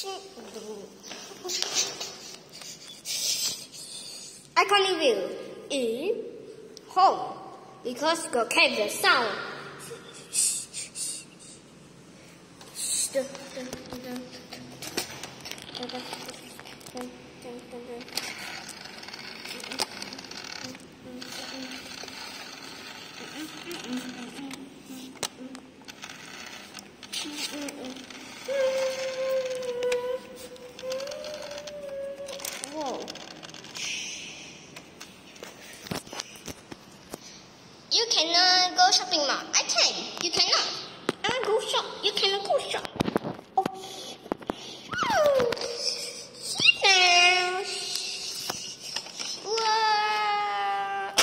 I can review in home because you keep the sound. Whoa. You cannot go shopping mall. I can. You cannot. I go shop. You cannot go shop. Oh. Sit down. Whoa.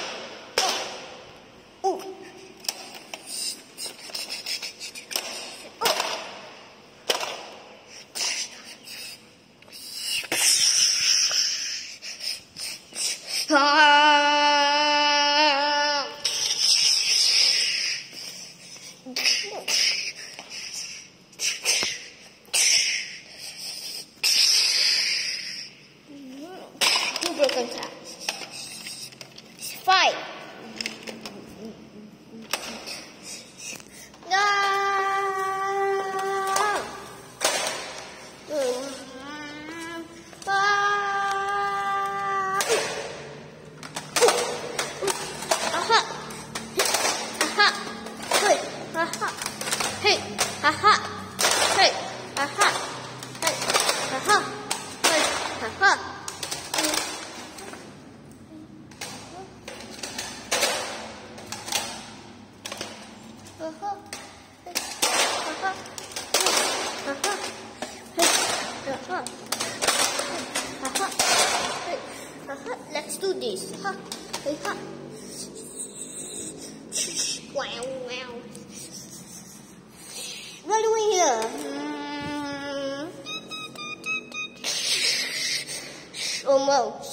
Oh. Broken tap. Fight. No. Aha. Aha. Hey. Aha. Hey. Aha. Hey. Aha. Hey. Aha. Hey. Aha. Let's do this. Wow, wow. What are we doing here? Almost.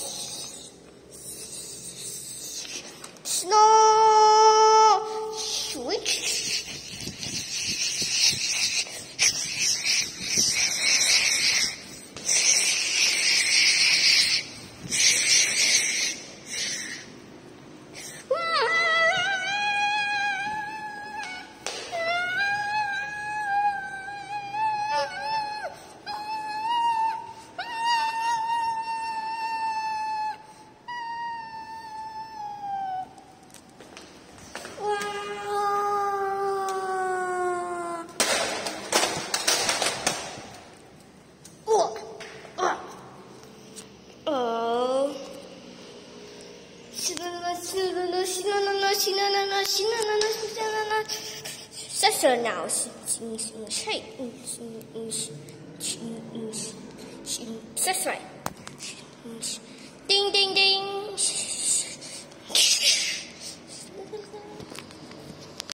Snow. Switch. So now that's right.